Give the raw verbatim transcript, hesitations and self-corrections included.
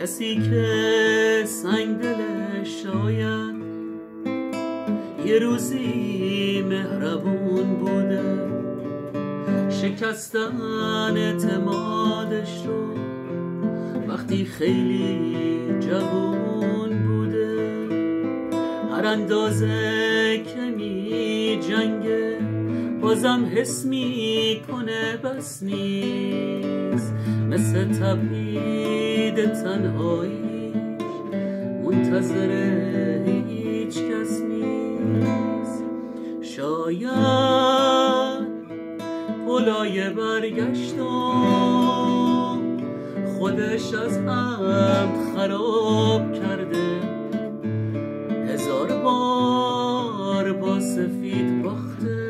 کسی که سنگ دلش شاید یه روزی مهربون بوده، شکستن اعتمادش رو وقتی خیلی جوون بوده. هر اندازه که می جنگه بازم حس می کنه بس نیست، مثل تبعید تنهایی منتظر هیچ کس نیست. شاید پلای برگشتم خودش از عمد خراب کرده، هزار بار با سفید باخته